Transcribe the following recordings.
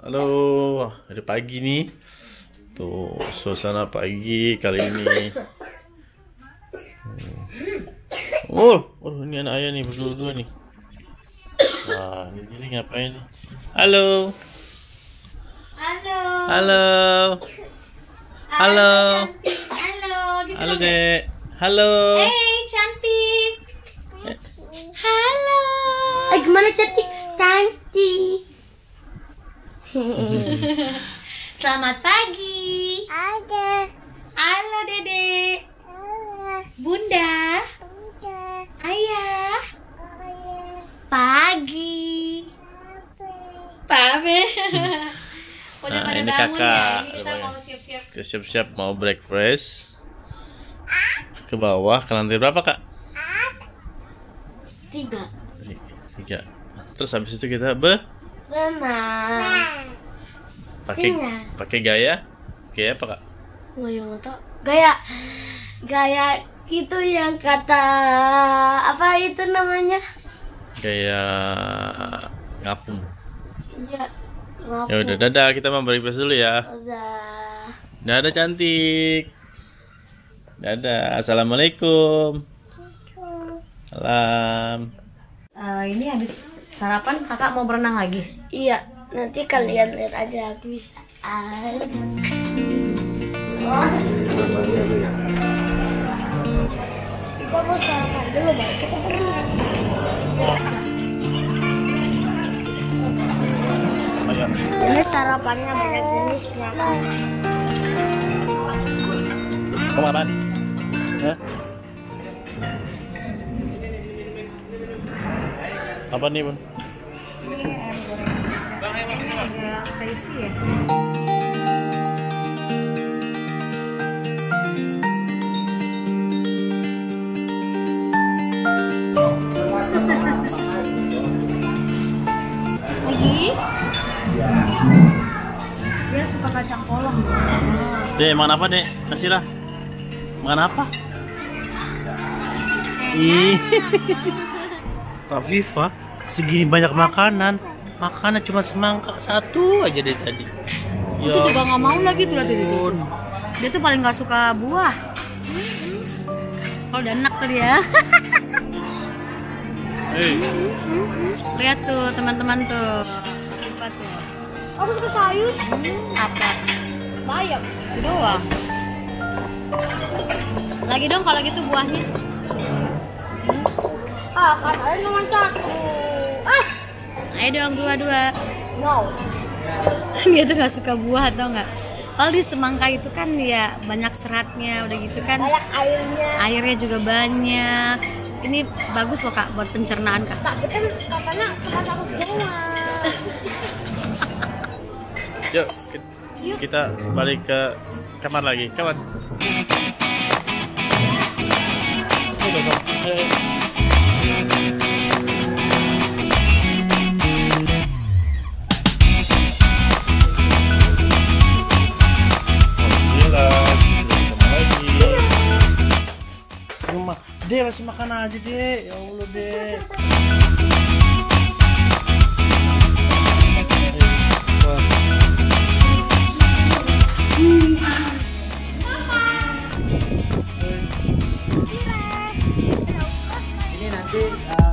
Halo, hari pagi nih. Tuh, suasana pagi kali ini. Ini anak ayah nih, berdua-dua nih. Wah, ini ngapain nih? Halo. Halo. Halo. Halo. Halo. Halo, Dek. Halo. Hey, cantik. Halo. Gimana cantik? Cantik. Selamat pagi. Halo, Dede. Bunda. Ayah. Pagi. Pabe. Udah pada Ini bangun kakak. ya. Ini kita mau siap-siap. Siap-siap mau breakfast. Ke bawah, ke lantai berapa, Kak? 3. Terus habis itu kita Renang. pakai gaya apa, Kak? Gaya itu yang kata apa itu namanya? Gaya ngapung. Ya, Ya udah, dadah, kita mau breakfast dulu ya. udah. Dadah cantik. Dadah, assalamualaikum. Salam. Ini habis sarapan kakak mau berenang lagi? Iya, nanti kalian lihat aja habis. Kita mau sarapan dulu baru kita berenang. Ini sarapannya banyak jenisnya. Kamu apaan? Hah? Apa nih, Bun? Agak spicy ya? Lagi? Dia suka kacang polong. Dek, makan apa, Dek? Kasih lah. Makan apa? Ih. Rafifa, segini banyak makanan. Makanan cuma semangka satu aja deh tadi. Itu juga nggak mau lagi tuh lihat itu. Dia tuh paling nggak suka buah. Kalau udah enak tadi ya. Hei. Lihat tuh teman-teman tuh. Lipat tuh. Aku suka sayur. Apa? Bayam. Itu doang. Lagi dong kalau gitu buahnya. Kan ada nomor 1. Ayo dong dua-dua. No. Dia tuh nggak suka buah atau nggak? Kalau di semangka itu kan ya banyak seratnya, udah gitu kan. Banyak airnya. Airnya juga banyak. Ini bagus loh kak buat pencernaan kak. Tapi kan katanya cuma 1 doang. Yuk, kita balik ke kamar lagi. Kawan. Dek, masih makan aja, Dek. Ya Allah, Dek. Ini nanti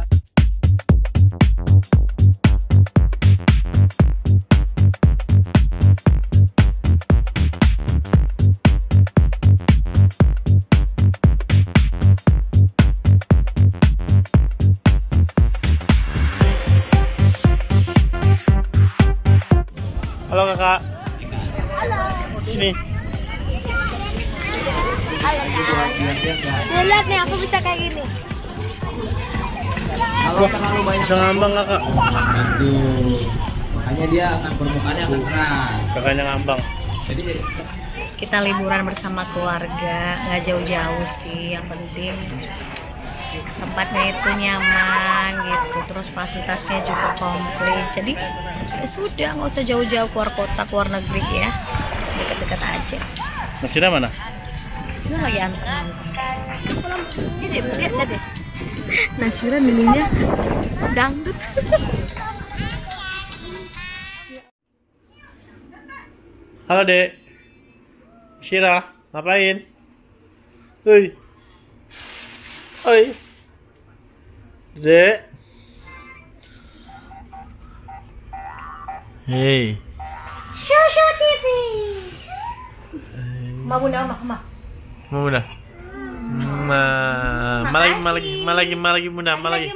Halo, Kakak. Halo. Sini. Lihat nih aku bisa kayak gini. kalau terlalu banyak Bisa ngambang, Kakak. aduh, hanya dia akan permukaannya akan keras. Kakaknya ngambang. Jadi Kita liburan bersama keluarga, nggak jauh-jauh sih. Yang penting tempatnya itu nyaman gitu, terus fasilitasnya juga komplit. Jadi ya sudah, nggak usah jauh-jauh keluar kota, keluar negeri ya, dekat-dekat aja. Nasira mana? Itu lagi anteng. Lihat deh. Nasira minumnya dangdut. Halo, Dek. Syira, ngapain? Hei. Oi. Dek. Hei. Shosho TV. Mau bunda, Ma. Mau bunda? Ma lagi bunda, ma lagi.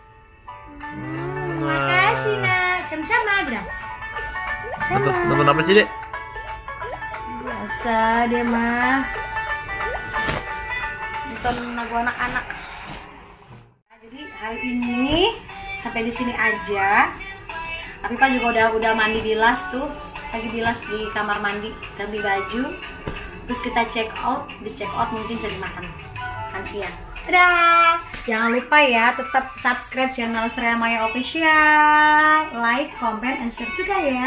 Makasih nak, sama-sama bilang. Nonton apa sih, Dek? Biasa dia mah. Nonton lagu anak-anak. Nah, jadi hari ini sampai di sini aja. Tapi Pak juga udah mandi bilas tuh. Lagi bilas di kamar mandi, ganti baju. Terus kita check out, habis check out mungkin cari makan siang. Dadah! Jangan lupa ya, tetap subscribe channel Srea Maya Official, like, comment, and share juga ya.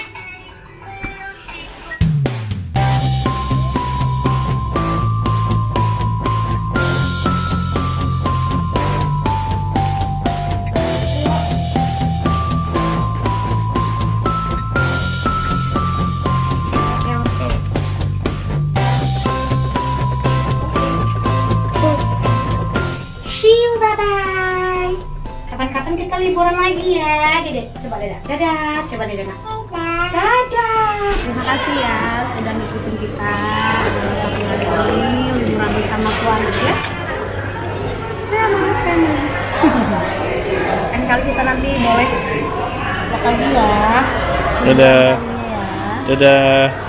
Kapan-kapan kita liburan lagi ya, Dede. Coba Deda. Dadah. Coba Deda. Dadah. Terima kasih ya sudah ngikutin kita. Satu kali liburan bersama keluarga. Sama family. Kan kali kita nanti boleh bakal gila. Dadah. Dadah.